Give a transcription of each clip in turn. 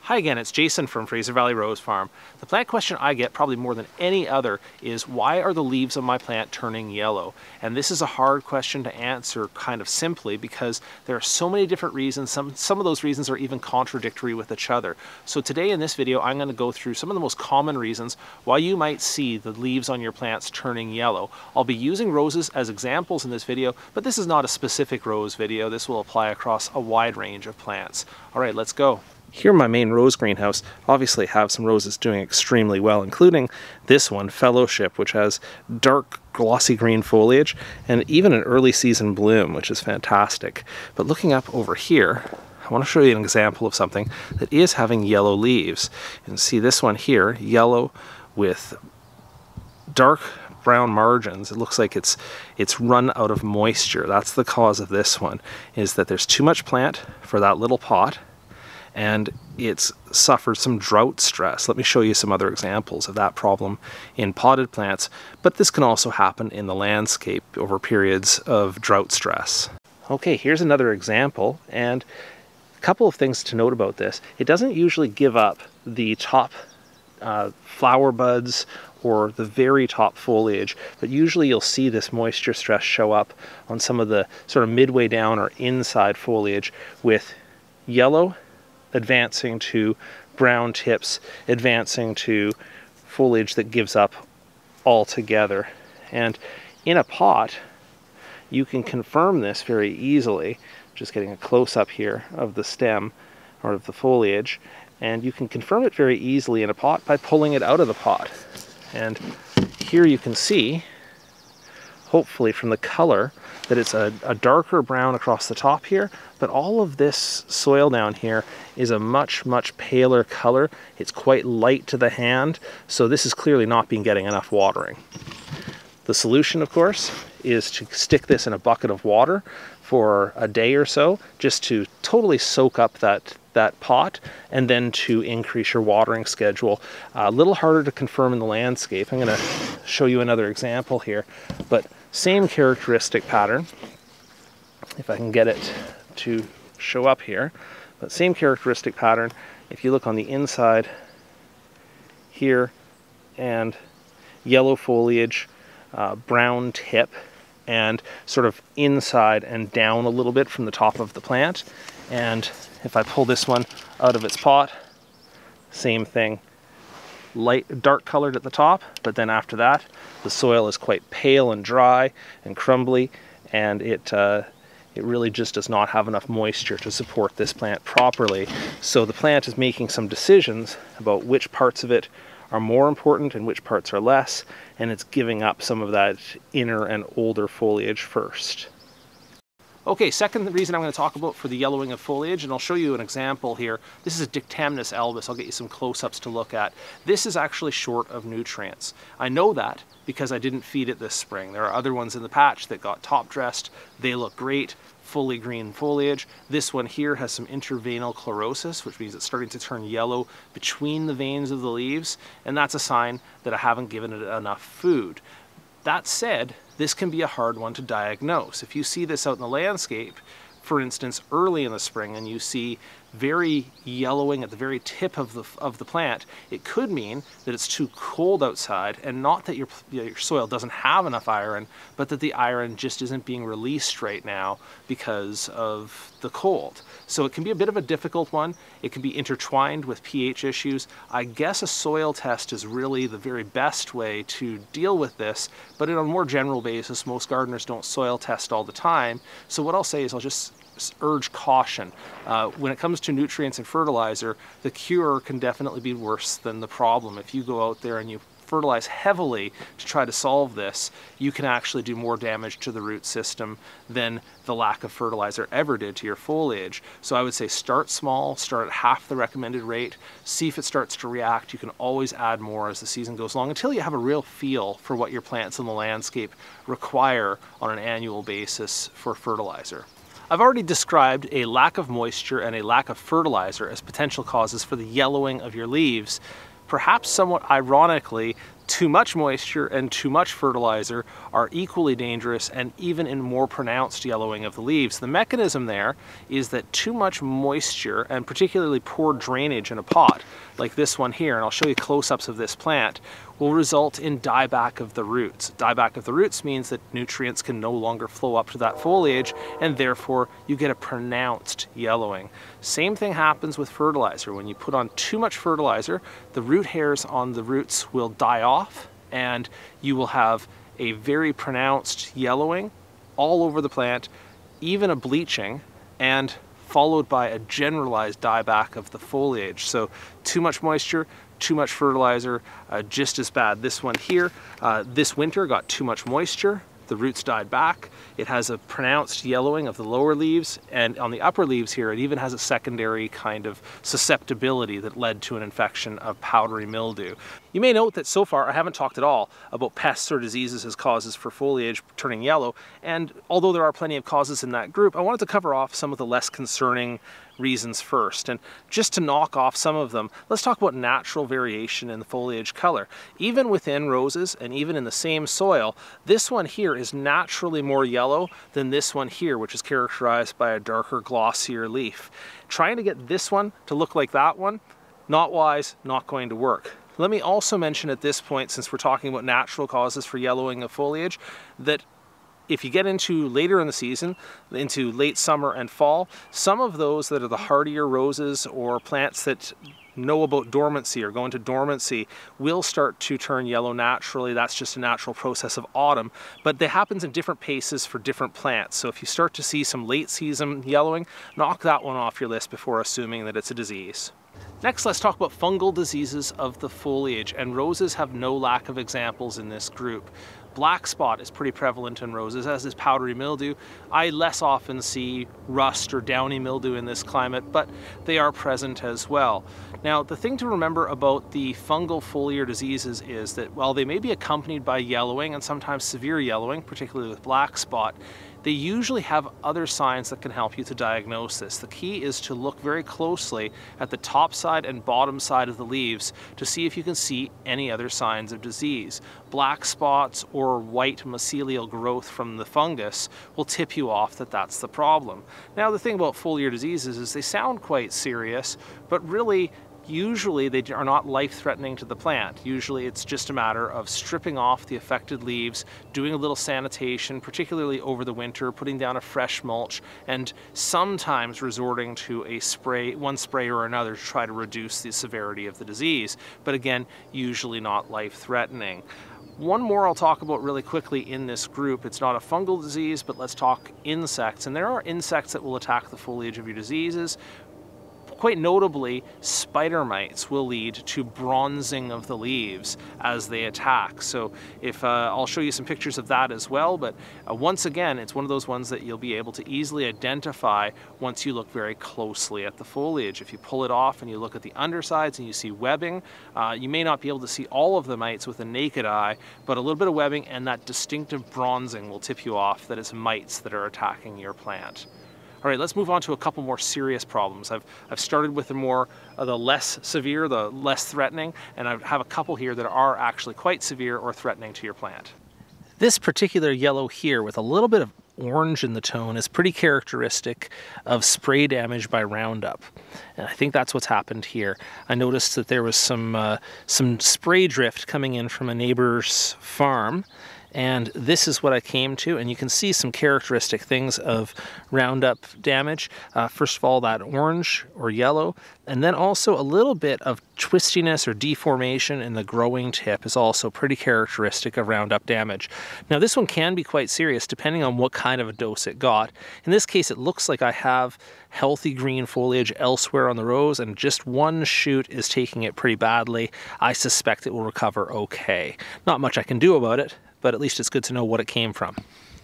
Hi again, it's Jason from Fraser Valley Rose Farm. The plant question I get probably more than any other is why are the leaves of my plant turning yellow? And this is a hard question to answer kind of simply because there are so many different reasons. Some of those reasons are even contradictory with each other. So today in this video I'm going to go through some of the most common reasons why you might see the leaves on your plants turning yellow. I'll be using roses as examples in this video, but this is not a specific rose video. This will apply across a wide range of plants. All right, let's go. Here in my main rose greenhouse, obviously have some roses doing extremely well, including this one, Fellowship, which has dark glossy green foliage and even an early season bloom, which is fantastic. But looking up over here, I want to show you an example of something that is having yellow leaves. You can see this one here, yellow with dark brown margins. It looks like it's run out of moisture. That's the cause of this one, is that there's too much plant for that little pot, and it's suffered some drought stress. Let me show you some other examples of that problem in potted plants, but this can also happen in the landscape over periods of drought stress. Okay, here's another example, and a couple of things to note about this. It doesn't usually give up the top flower buds or the very top foliage, but usually you'll see this moisture stress show up on some of the sort of midway down or inside foliage, with yellow advancing to brown tips, advancing to foliage that gives up altogether. And in a pot, you can confirm this very easily, just getting a close-up here of the stem or of the foliage, and you can confirm it very easily in a pot by pulling it out of the pot. And here you can see, hopefully from the color, that it's a darker brown across the top here, but all of this soil down here is a much paler color. It's quite light to the hand, so this is clearly not been getting enough watering. The solution, of course, is to stick this in a bucket of water for a day or so, just to totally soak up that pot, and then to increase your watering schedule. A little harder to confirm in the landscape. I'm going to show you another example here, but same characteristic pattern, if I can get it to show up here, but same characteristic pattern. If you look on the inside here, and yellow foliage, brown tip, and sort of inside and down a little bit from the top of the plant. And if I pull this one out of its pot, same thing. Dark colored at the top, but then after that the soil is quite pale and dry and crumbly, and it really just does not have enough moisture to support this plant properly. So the plant is making some decisions about which parts of it are more important and which parts are less, and it's giving up some of that inner and older foliage first. Okay, second reason I'm going to talk about for the yellowing of foliage, and I'll show you an example here. This is a Dictamnus albus. I'll get you some close-ups to look at. This is actually short of nutrients. I know that because I didn't feed it this spring. There are other ones in the patch that got top-dressed. They look great, fully green foliage. This one here has some interveinal chlorosis, which means it's starting to turn yellow between the veins of the leaves, and that's a sign that I haven't given it enough food. That said, this can be a hard one to diagnose. If you see this out in the landscape, for instance, early in the spring, and you see very yellowing at the very tip of the plant, it could mean that it's too cold outside, and not that your soil doesn't have enough iron, but that the iron just isn't being released right now because of the cold. So it can be a bit of a difficult one. It can be intertwined with pH issues. I guess a soil test is really the very best way to deal with this, but on a more general basis, most gardeners don't soil test all the time. So what I'll say is I'll just urge caution. When it comes to nutrients and fertilizer, the cure can definitely be worse than the problem. If you go out there and you fertilize heavily to try to solve this, you can actually do more damage to the root system than the lack of fertilizer ever did to your foliage. So I would say start small, start at half the recommended rate, see if it starts to react. You can always add more as the season goes along until you have a real feel for what your plants in the landscape require on an annual basis for fertilizer. I've already described a lack of moisture and a lack of fertilizer as potential causes for the yellowing of your leaves. Perhaps somewhat ironically, too much moisture and too much fertilizer are equally dangerous and even in more pronounced yellowing of the leaves. The mechanism there is that too much moisture and particularly poor drainage in a pot like this one here, and I'll show you close-ups of this plant, will result in dieback of the roots. Dieback of the roots means that nutrients can no longer flow up to that foliage and therefore you get a pronounced yellowing. Same thing happens with fertilizer. When you put on too much fertilizer, the root hairs on the roots will die off and you will have a very pronounced yellowing all over the plant, even a bleaching, and followed by a generalized dieback of the foliage. So too much moisture, too much fertilizer, just as bad. This one here, this winter got too much moisture, the roots died back. It has a pronounced yellowing of the lower leaves, and on the upper leaves here it even has a secondary kind of susceptibility that led to an infection of powdery mildew. You may note that so far I haven't talked at all about pests or diseases as causes for foliage turning yellow, and although there are plenty of causes in that group, I wanted to cover off some of the less concerning reasons first. And just to knock off some of them, let's talk about natural variation in the foliage color. Even within roses and even in the same soil, this one here is naturally more yellow than this one here, which is characterized by a darker, glossier leaf. Trying to get this one to look like that one, not wise, not going to work. Let me also mention at this point, since we're talking about natural causes for yellowing of foliage, that if you get into later in the season, into late summer and fall, some of those that are the hardier roses or plants that know about dormancy or go into dormancy will start to turn yellow naturally. That's just a natural process of autumn, but that happens in different paces for different plants. So if you start to see some late season yellowing, knock that one off your list before assuming that it's a disease. Next, let's talk about fungal diseases of the foliage, and roses have no lack of examples in this group. Black spot is pretty prevalent in roses, as is powdery mildew. I less often see rust or downy mildew in this climate, but they are present as well. Now, the thing to remember about the fungal foliar diseases is that while they may be accompanied by yellowing and sometimes severe yellowing, particularly with black spot, they usually have other signs that can help you to diagnose this. The key is to look very closely at the top side and bottom side of the leaves to see if you can see any other signs of disease. Black spots or white mycelial growth from the fungus will tip you off that that's the problem. Now, the thing about foliar diseases is they sound quite serious, but really usually they are not life-threatening to the plant. Usually it's just a matter of stripping off the affected leaves, doing a little sanitation, particularly over the winter, putting down a fresh mulch, and sometimes resorting to a spray, one spray or another, to try to reduce the severity of the disease. But again, usually not life-threatening. One more I'll talk about really quickly in this group. It's not a fungal disease, but let's talk insects. And there are insects that will attack the foliage of your diseases. Quite notably, spider mites will lead to bronzing of the leaves as they attack. So if I'll show you some pictures of that as well, but once again, it's one of those ones that you'll be able to easily identify once you look very closely at the foliage. If you pull it off and you look at the undersides and you see webbing, you may not be able to see all of the mites with a naked eye, but a little bit of webbing and that distinctive bronzing will tip you off that it's mites that are attacking your plant. All right, let's move on to a couple more serious problems. I've started with the less severe, the less threatening, and I have a couple here that are actually quite severe or threatening to your plant. This particular yellow here with a little bit of orange in the tone is pretty characteristic of spray damage by Roundup. And I think that's what's happened here. I noticed that there was some spray drift coming in from a neighbor's farm, and this is what I came to, and you can see some characteristic things of Roundup damage. First of all, that orange or yellow, and then also a little bit of twistiness or deformation in the growing tip is also pretty characteristic of Roundup damage. Now, this one can be quite serious depending on what kind of a dose it got. In this case, it looks like I have healthy green foliage elsewhere on the rose, and just one shoot is taking it pretty badly. I suspect it will recover okay. Not much I can do about it, but at least it's good to know what it came from.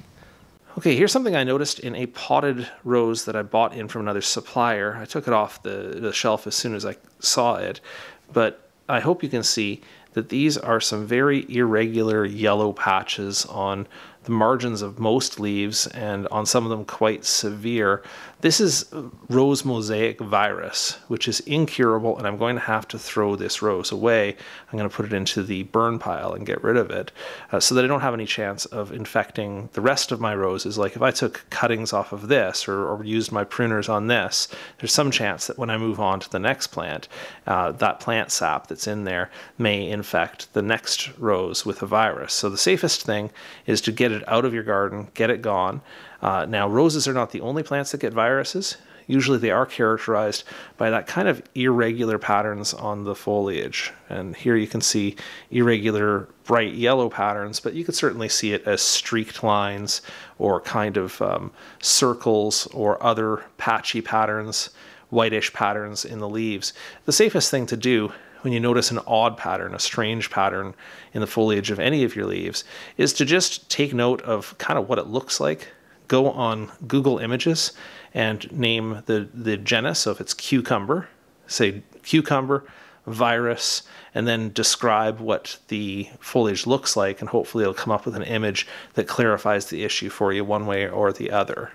Okay, here's something I noticed in a potted rose that I bought in from another supplier. I took it off the shelf as soon as I saw it, but I hope you can see that these are some very irregular yellow patches on the the margins of most leaves, and on some of them quite severe. This is rose mosaic virus, which is incurable, and I'm going to have to throw this rose away. I'm going to put it into the burn pile and get rid of it so that I don't have any chance of infecting the rest of my roses. Like if I took cuttings off of this or used my pruners on this, there's some chance that when I move on to the next plant, that plant sap that's in there may infect the next rose with a virus. So the safest thing is to get it out of your garden, get it gone. Now, roses are not the only plants that get viruses. Usually they are characterized by that kind of irregular patterns on the foliage. And here you can see irregular bright yellow patterns, but you could certainly see it as streaked lines or kind of circles or other patchy patterns, whitish patterns in the leaves. The safest thing to do when you notice an odd pattern, a strange pattern in the foliage of any of your leaves, is to just take note of kind of what it looks like. Go on Google Images and name the genus, so if it's cucumber, say cucumber, virus, and then describe what the foliage looks like, and hopefully it'll come up with an image that clarifies the issue for you one way or the other.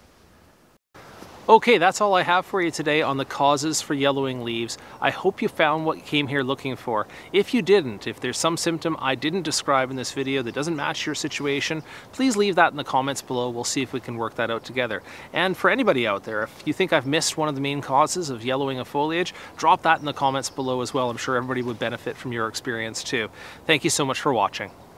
Okay, that's all I have for you today on the causes for yellowing leaves. I hope you found what you came here looking for. If you didn't, if there's some symptom I didn't describe in this video that doesn't match your situation, please leave that in the comments below. We'll see if we can work that out together. And for anybody out there, if you think I've missed one of the main causes of yellowing of foliage, drop that in the comments below as well. I'm sure everybody would benefit from your experience too. Thank you so much for watching.